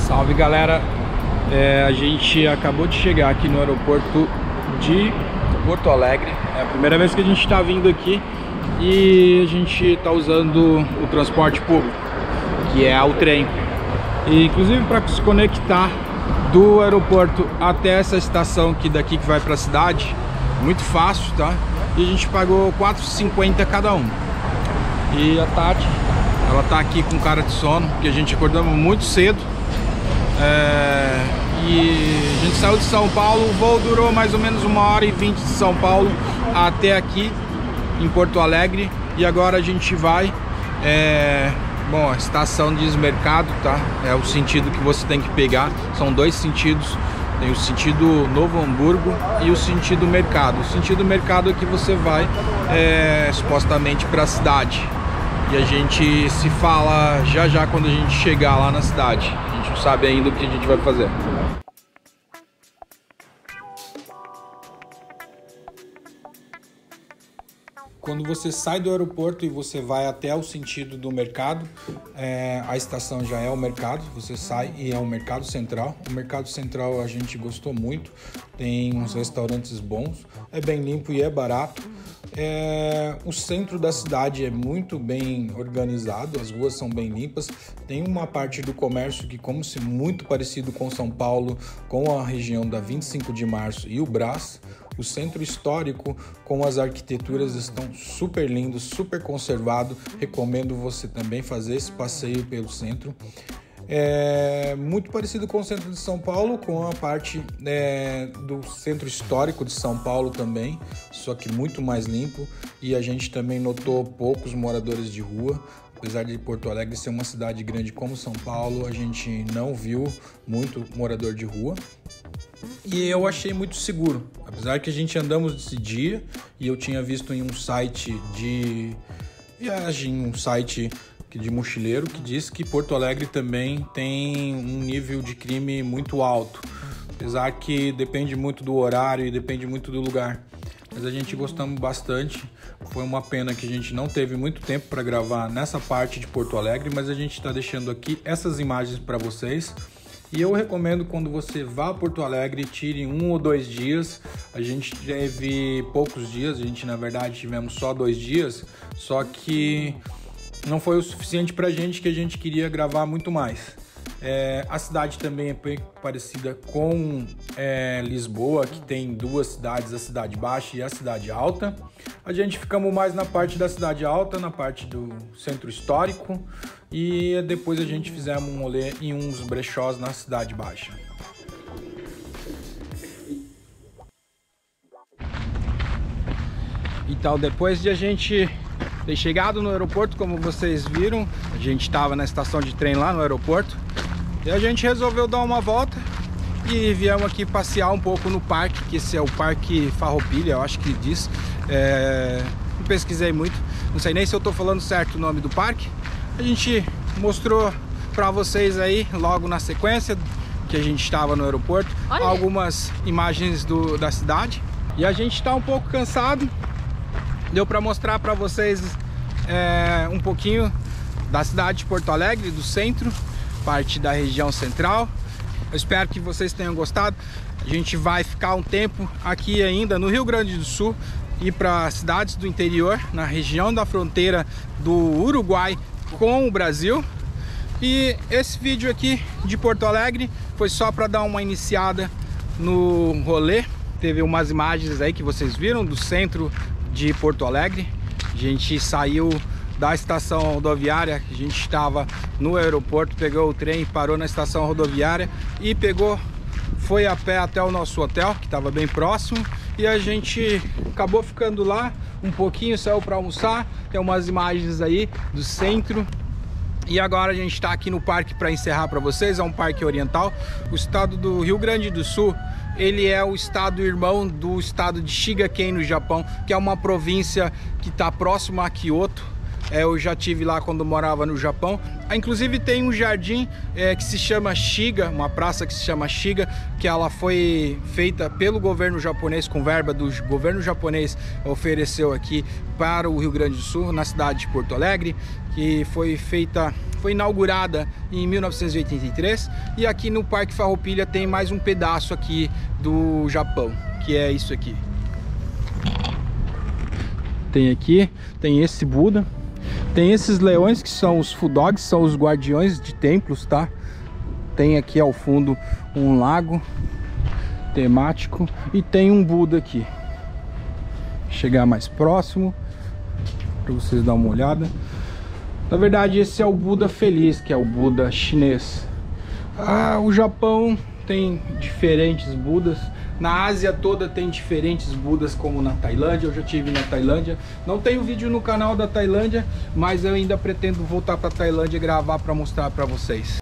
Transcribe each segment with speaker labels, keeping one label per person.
Speaker 1: Salve, galera, a gente acabou de chegar aqui no aeroporto de Porto Alegre. É a primeira vez que a gente está vindo aqui e a gente está usando o transporte público, que é o trem. E, inclusive, para se conectar do aeroporto até essa estação aqui daqui que vai para a cidade, muito fácil, tá? E a gente pagou R$4,50 cada um. E a Tati, ela tá aqui com cara de sono, porque a gente acordamos muito cedo. E a gente saiu de São Paulo, o voo durou mais ou menos 1h20 de São Paulo até aqui em Porto Alegre. E agora a gente vai, bom, a estação diz mercado, tá? É o sentido que você tem que pegar, são dois sentidos. Tem o sentido Novo Hamburgo e o sentido mercado. O sentido mercado é que você vai supostamente para a cidade. E a gente se fala já já quando a gente chegar lá na cidade. A gente não sabe ainda o que a gente vai fazer. Quando você sai do aeroporto e você vai até o sentido do mercado, a estação já é o mercado, você sai e é o Mercado Central. O Mercado Central a gente gostou muito, tem uns restaurantes bons, é bem limpo e é barato. O centro da cidade é muito bem organizado, as ruas são bem limpas. Tem uma parte do comércio que, como se muito parecido com São Paulo, com a região da 25 de Março e o Brás. O centro histórico com as arquiteturas estão super lindos, super conservado. Recomendo você também fazer esse passeio pelo centro. Muito parecido com o centro de São Paulo, com a parte do centro histórico de São Paulo também, só que muito mais limpo. E a gente também notou poucos moradores de rua. Apesar de Porto Alegre ser uma cidade grande como São Paulo, a gente não viu muito morador de rua. E eu achei muito seguro, apesar que a gente andamos esse dia e eu tinha visto em um site de viagem, um site de mochileiro, que diz que Porto Alegre também tem um nível de crime muito alto, apesar que depende muito do horário e depende muito do lugar. Mas a gente gostamos bastante. Foi uma pena que a gente não teve muito tempo para gravar nessa parte de Porto Alegre, mas a gente está deixando aqui essas imagens para vocês. E eu recomendo, quando você vá a Porto Alegre, tire 1 ou 2 dias. A gente teve poucos dias, a gente na verdade tivemos só 2 dias, só que não foi o suficiente pra gente, que a gente queria gravar muito mais. A cidade também é bem parecida com Lisboa, que tem duas cidades, a Cidade Baixa e a Cidade Alta. A gente ficamos mais na parte da Cidade Alta, na parte do centro histórico, e depois a gente fizemos um rolê em uns brechós na Cidade Baixa. Então, depois de a gente ter chegado no aeroporto, como vocês viram, a gente estava na estação de trem lá no aeroporto, e a gente resolveu dar uma volta e viemos aqui passear um pouco no parque, que esse é o Parque Farroupilha, eu acho que diz. Não pesquisei muito, não sei nem se eu estou falando certo o nome do parque. A gente mostrou para vocês aí, logo na sequência que a gente estava no aeroporto, algumas imagens da cidade. E a gente está um pouco cansado, deu para mostrar para vocês um pouquinho da cidade de Porto Alegre, do centro, parte da região central. Eu espero que vocês tenham gostado. A gente vai ficar um tempo aqui ainda no Rio Grande do Sul e para cidades do interior, na região da fronteira do Uruguai com o Brasil. E esse vídeo aqui de Porto Alegre foi só para dar uma iniciada no rolê. Teve umas imagens aí que vocês viram do centro de Porto Alegre. A gente saiu da estação rodoviária, a gente estava no aeroporto, pegou o trem, parou na estação rodoviária e foi a pé até o nosso hotel, que estava bem próximo, e a gente acabou ficando lá um pouquinho, saiu para almoçar. Tem umas imagens aí do centro. E agora a gente está aqui no parque para encerrar para vocês. É um parque oriental. O estado do Rio Grande do Sul, ele é o estado irmão do estado de Shigaken, no Japão, que é uma província que está próximo a Kyoto. Eu já tive lá quando morava no Japão. Inclusive tem um jardim que se chama Shiga, uma praça que se chama Shiga, que ela foi feita pelo governo japonês, com verba do governo japonês, ofereceu aqui para o Rio Grande do Sul, na cidade de Porto Alegre, que foi inaugurada em 1983. E aqui no Parque Farroupilha tem mais um pedaço aqui do Japão, que é isso aqui. Tem aqui, tem esse Buda, tem esses leões que são os Fudogs, são os guardiões de templos, tá? Tem aqui ao fundo um lago temático e tem um Buda aqui. Chegar mais próximo para vocês dar uma olhada. Na verdade, esse é o Buda feliz, que é o Buda chinês. O Japão tem diferentes Budas. Na Ásia toda tem diferentes Budas, como na Tailândia. Eu já estive na Tailândia. Não tenho vídeo no canal da Tailândia, mas eu ainda pretendo voltar para a Tailândia e gravar para mostrar para vocês.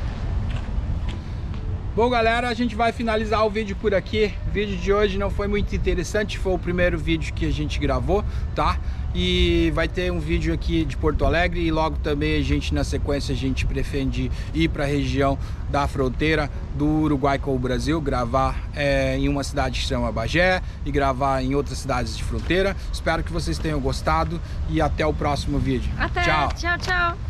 Speaker 1: Bom, galera, a gente vai finalizar o vídeo por aqui. O vídeo de hoje não foi muito interessante, foi o primeiro vídeo que a gente gravou, tá? E vai ter um vídeo aqui de Porto Alegre e logo também na sequência a gente pretende ir para a região da fronteira do Uruguai com o Brasil, gravar em uma cidade que se chama Bagé e gravar em outras cidades de fronteira. Espero que vocês tenham gostado e até o próximo vídeo.
Speaker 2: Até,
Speaker 1: tchau,
Speaker 2: tchau.